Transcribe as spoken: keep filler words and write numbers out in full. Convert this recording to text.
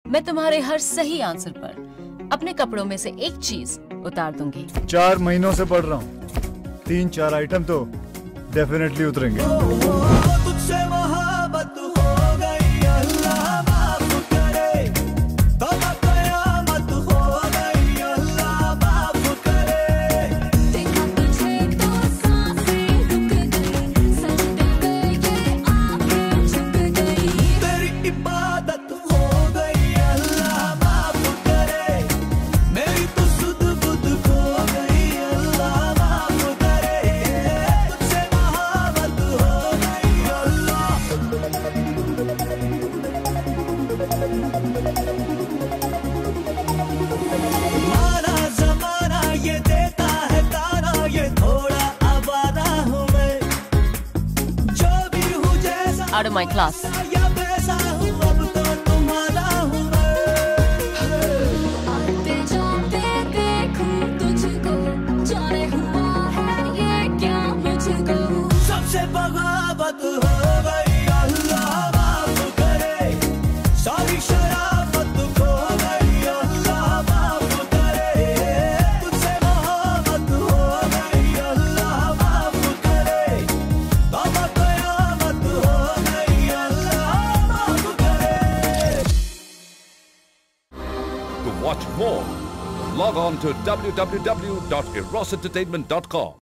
मैं तुम्हारे हर सही आंसर पर अपने कपड़ों में से एक चीज उतार दूंगी। चार महीनों से पढ़ रहा हूँ, तीन चार आइटम तो डेफिनेटली उतरेंगे। तुझसे मोहब्बत हो गई, अल्लाह माफ करे। तौबा कयामत हो गई, अल्लाह माफ करे। देखा तुझे तो सांसें रुक गई, सजदे पे ये आंखें झुक गई। तेरी इबादत हो गई, अल्लाह माफ करे। मेरी तो सुध बुध खो गई, अल्लाह माफ करे। तुझसे मोहब्बत हो गई, अल्लाह। माना जमाना ये देता है ताना, ये थोड़ा आवारा हूँ मैं। जो भी हूँ जैसा आउट ऑफ माय क्लास। या वैसा हूँ, अब तो तुम्हारा हूँ मैं। आते जाते देखूं तुझको, जाने हुआ है ये क्या मुझको। सबसे बगावत हो गई, अल्लाह माफ करे। सारी शराफत खो गई, अल्लाह माफ करे। तुझसे मोहब्बत हो गई, अल्लाह माफ करे। तौबा कयामत हो गई, अल्लाह माफ करे। To watch more, log on to w w w dot eros entertainment dot com.